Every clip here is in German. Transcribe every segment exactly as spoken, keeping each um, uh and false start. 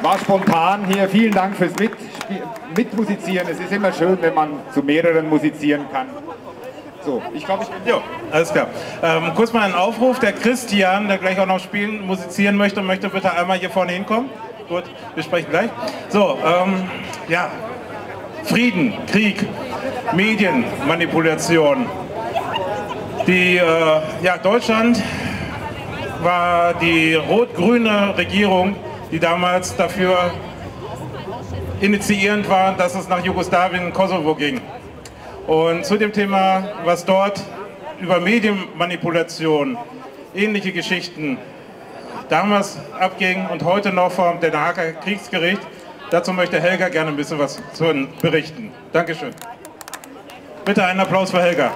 war spontan hier. Vielen Dank fürs Mit Mitmusizieren. Es ist immer schön, wenn man zu mehreren musizieren kann. So, ich glaube, ich bin... Jo, alles klar. Ähm, kurz mal ein Aufruf. Der Christian, der gleich auch noch spielen, musizieren möchte, möchte bitte einmal hier vorne hinkommen. Gut, wir sprechen gleich. So, ähm, ja, Frieden, Krieg, Medienmanipulation. Die, äh, ja, Deutschland war die rot-grüne Regierung, die damals dafür initiierend war, dass es nach Jugoslawien und Kosovo ging. Und zu dem Thema, was dort über Medienmanipulation, ähnliche Geschichten damals abging und heute noch vom Den Haager Kriegsgericht, dazu möchte Helga gerne ein bisschen was zu berichten. Dankeschön. Bitte einen Applaus für Helga.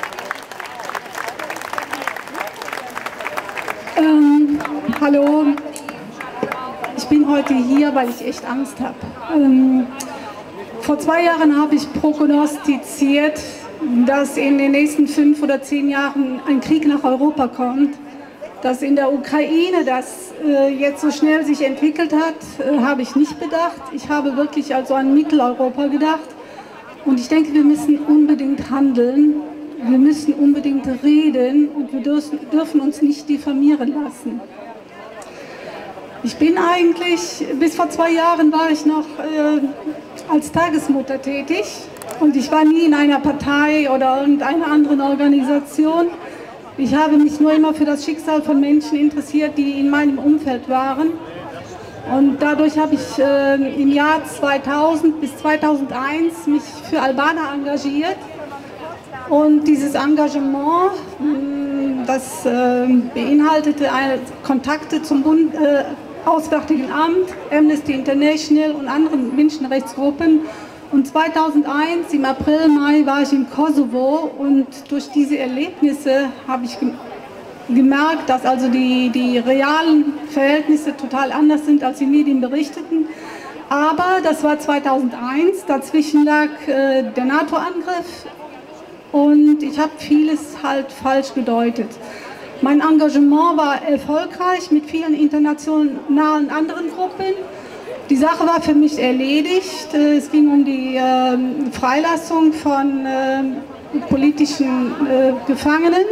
Ähm, hallo, ich bin heute hier, weil ich echt Angst habe. Ähm, vor zwei Jahren habe ich prognostiziert, dass in den nächsten fünf oder zehn Jahren ein Krieg nach Europa kommt. Dass in der Ukraine das äh, jetzt so schnell sich entwickelt hat, äh, habe ich nicht bedacht. Ich habe wirklich also an Mitteleuropa gedacht. Und ich denke, wir müssen unbedingt handeln. Wir müssen unbedingt reden und wir dürfen, dürfen uns nicht diffamieren lassen. Ich bin eigentlich, bis vor zwei Jahren war ich noch äh, als Tagesmutter tätig und ich war nie in einer Partei oder irgendeiner anderen Organisation. Ich habe mich nur immer für das Schicksal von Menschen interessiert, die in meinem Umfeld waren. Und dadurch habe ich äh, im Jahr zweitausend bis zweitausendeins mich für Albaner engagiert. Und dieses Engagement, das äh, beinhaltete eine, Kontakte zum Bund, äh, Auswärtigen Amt, Amnesty International und anderen Menschenrechtsgruppen. Und zweitausendeins, im April, Mai, war ich in Kosovo und durch diese Erlebnisse habe ich gemerkt, dass also die, die realen Verhältnisse total anders sind, als die Medien berichteten. Aber das war zweitausendeins, dazwischen lag äh, der NATO-Angriff. Und ich habe vieles halt falsch gedeutet. Mein Engagement war erfolgreich mit vielen internationalen anderen Gruppen. Die Sache war für mich erledigt. Es ging um die äh, Freilassung von äh, politischen äh, Gefangenen.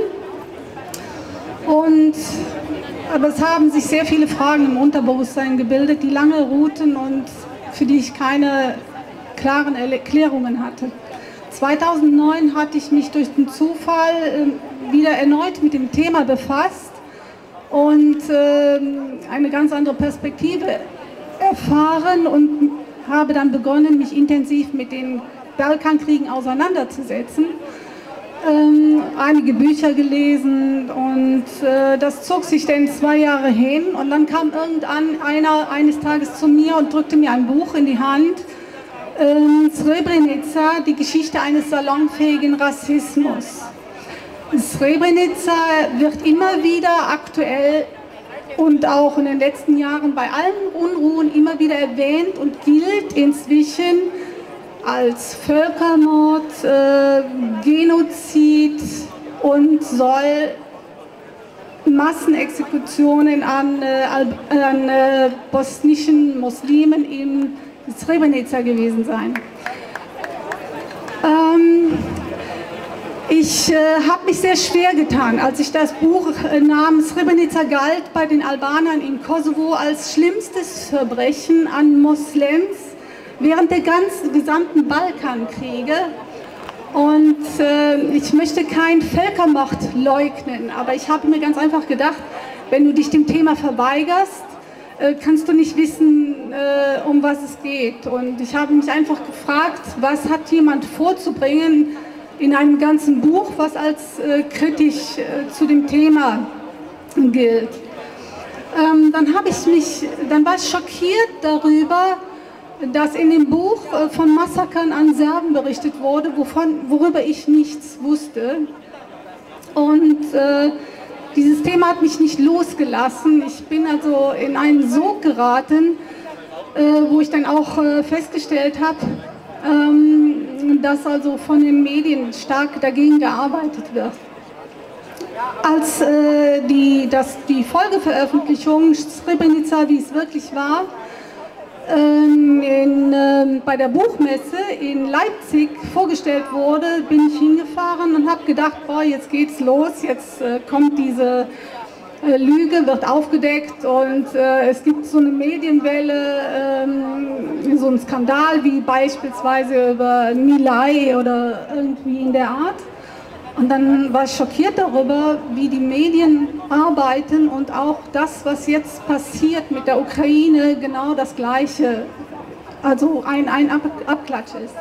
Und, aber es haben sich sehr viele Fragen im Unterbewusstsein gebildet, die lange ruhten und für die ich keine klaren Erklärungen hatte. zweitausendneun hatte ich mich durch den Zufall äh, wieder erneut mit dem Thema befasst und äh, eine ganz andere Perspektive erfahren und habe dann begonnen, mich intensiv mit den Balkankriegen auseinanderzusetzen. Ähm, einige Bücher gelesen und äh, das zog sich dann zwei Jahre hin und dann kam irgendein einer eines Tages zu mir und drückte mir ein Buch in die Hand. Srebrenica, die Geschichte eines salonfähigen Rassismus. Srebrenica wird immer wieder aktuell und auch in den letzten Jahren bei allen Unruhen immer wieder erwähnt und gilt inzwischen als Völkermord, äh, Genozid und soll Massenexekutionen an, äh, an äh, bosnischen Muslimen in Srebrenica gewesen sein. Ähm, ich äh, habe mich sehr schwer getan, als ich das Buch äh, nahm. Srebrenica galt bei den Albanern in Kosovo als schlimmstes Verbrechen an Moslems während der ganzen gesamten Balkankriege. Und äh, ich möchte keinen Völkermord leugnen, aber ich habe mir ganz einfach gedacht, wenn du dich dem Thema verweigerst, kannst du nicht wissen, äh, um was es geht. Und ich habe mich einfach gefragt, was hat jemand vorzubringen in einem ganzen Buch, was als äh, kritisch äh, zu dem Thema gilt. Ähm, dann habe ich mich, dann war ich schockiert darüber, dass in dem Buch äh, von Massakern an Serben berichtet wurde, wovon, worüber ich nichts wusste. Und äh, dieses Thema hat mich nicht losgelassen. Ich bin also in einen Sog geraten, äh, wo ich dann auch äh, festgestellt habe, ähm, dass also von den Medien stark dagegen gearbeitet wird. Als äh, die, das, die Folgeveröffentlichung Srebrenica, wie es wirklich war, ähm, in, ähm, bei der Buchmesse in Leipzig vorgestellt wurde, bin ich hingefahren und habe gedacht, boah, jetzt geht's los, jetzt äh, kommt diese äh, Lüge, wird aufgedeckt und äh, es gibt so eine Medienwelle, ähm, so einen Skandal wie beispielsweise über Milei oder irgendwie in der Art. Und dann war ich schockiert darüber, wie die Medien arbeiten und auch das, was jetzt passiert mit der Ukraine, genau das Gleiche, also ein, ein Ab Abklatsch ist.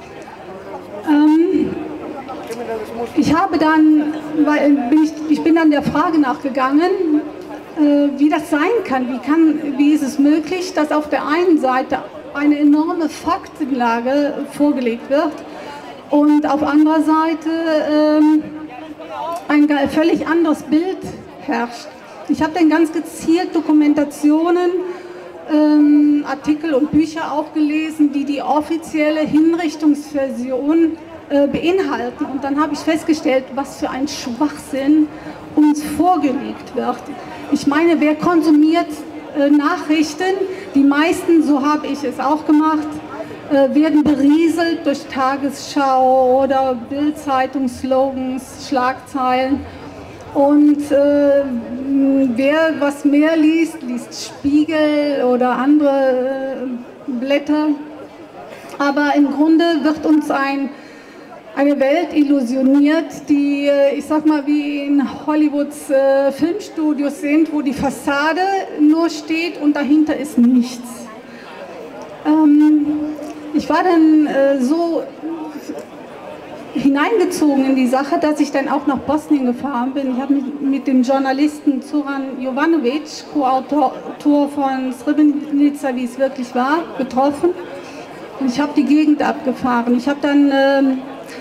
Ähm, ich habe dann, weil bin ich, ich bin dann der Frage nachgegangen, äh, wie das sein kann. Wie, kann, wie ist es möglich, dass auf der einen Seite eine enorme Faktenlage vorgelegt wird, und auf anderer Seite ähm, ein völlig anderes Bild herrscht. Ich habe dann ganz gezielt Dokumentationen, ähm, Artikel und Bücher auch gelesen, die die offizielle Hinrichtungsversion äh, beinhalten. Und dann habe ich festgestellt, was für ein Schwachsinn uns vorgelegt wird. Ich meine, wer konsumiert äh, Nachrichten? Die meisten, so habe ich es auch gemacht, werden berieselt durch Tagesschau oder Bild-Zeitung-Slogans, Schlagzeilen. Und äh, wer was mehr liest, liest Spiegel oder andere äh, Blätter. Aber im Grunde wird uns ein, eine Welt illusioniert, die, äh, ich sag mal, wie in Hollywoods äh, Filmstudios sind, wo die Fassade nur steht und dahinter ist nichts. Ähm, Ich war dann äh, so hineingezogen in die Sache, dass ich dann auch nach Bosnien gefahren bin. Ich habe mich mit dem Journalisten Zoran Jovanovic, Co-Autor von Srebrenica, wie es wirklich war, getroffen. Und ich habe die Gegend abgefahren. Ich habe dann ähm,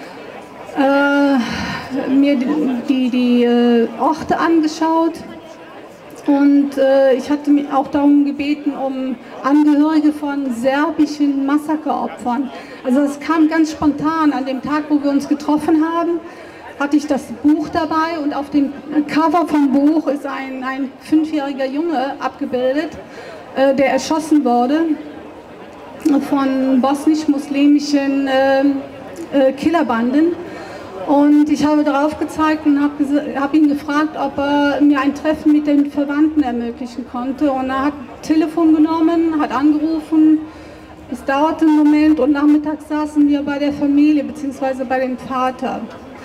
äh, mir die, die, die äh, Orte angeschaut. Und äh, ich hatte mich auch darum gebeten, um Angehörige von serbischen Massakeropfern. Also es kam ganz spontan. An dem Tag, wo wir uns getroffen haben, hatte ich das Buch dabei und auf dem Cover vom Buch ist ein, ein fünfjähriger Junge abgebildet, äh, der erschossen wurde von bosnisch-muslimischen äh, äh, Killerbanden. Und ich habe darauf gezeigt und habe hab ihn gefragt, ob er mir ein Treffen mit den Verwandten ermöglichen konnte. Und er hat Telefon genommen, hat angerufen. Es dauerte einen Moment und nachmittags saßen wir bei der Familie bzw. bei dem Vater.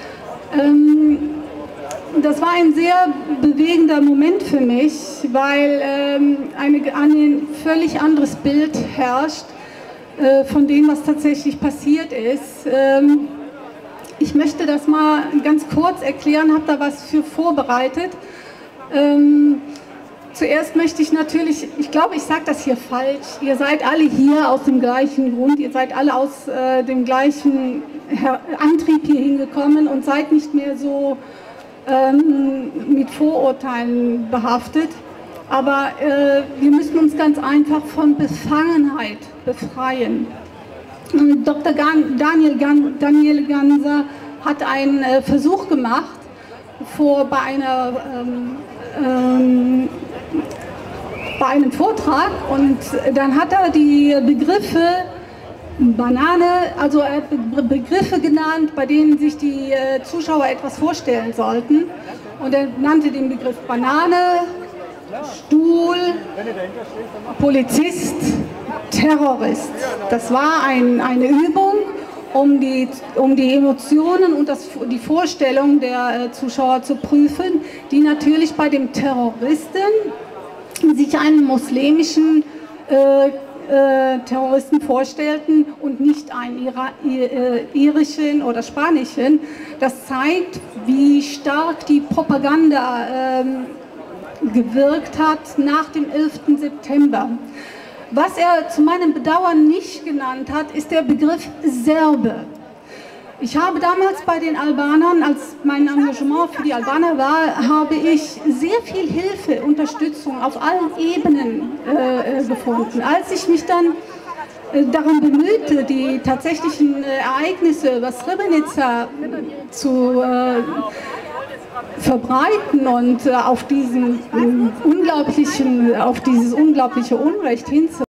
Ähm, das war ein sehr bewegender Moment für mich, weil ähm, eine, ein völlig anderes Bild herrscht äh, von dem, was tatsächlich passiert ist. Ähm, Ich möchte das mal ganz kurz erklären, habe da was für vorbereitet. Ähm, zuerst möchte ich natürlich, ich glaube, ich sage das hier falsch, ihr seid alle hier aus dem gleichen Grund, ihr seid alle aus äh, dem gleichen Her Antrieb hier hingekommen und seid nicht mehr so ähm, mit Vorurteilen behaftet. Aber äh, wir müssen uns ganz einfach von Befangenheit befreien. Doktor Daniel, Daniel Ganser hat einen äh, Versuch gemacht vor, bei, einer, ähm, ähm, bei einem Vortrag und dann hat er die Begriffe Banane, also er hat Begriffe genannt, bei denen sich die äh, Zuschauer etwas vorstellen sollten und er nannte den Begriff Banane, Stuhl, Polizist, Terrorist. Das war ein, eine Übung, um die, um die Emotionen und das, die Vorstellung der äh, Zuschauer zu prüfen, die natürlich bei dem Terroristen sich einen muslimischen äh, äh, Terroristen vorstellten und nicht einen Ira, äh, irischen oder spanischen. Das zeigt, wie stark die Propaganda äh, gewirkt hat nach dem elften September. Was er zu meinem Bedauern nicht genannt hat, ist der Begriff Serbe. Ich habe damals bei den Albanern, als mein Engagement für die Albaner war, habe ich sehr viel Hilfe, Unterstützung auf allen Ebenen äh, gefunden. Als ich mich dann äh, darum bemühte, die tatsächlichen äh, Ereignisse über Srebrenica zu äh, verbreiten und äh, auf diesen äh, unglaublichen, auf dieses unglaubliche Unrecht hinzuweisen,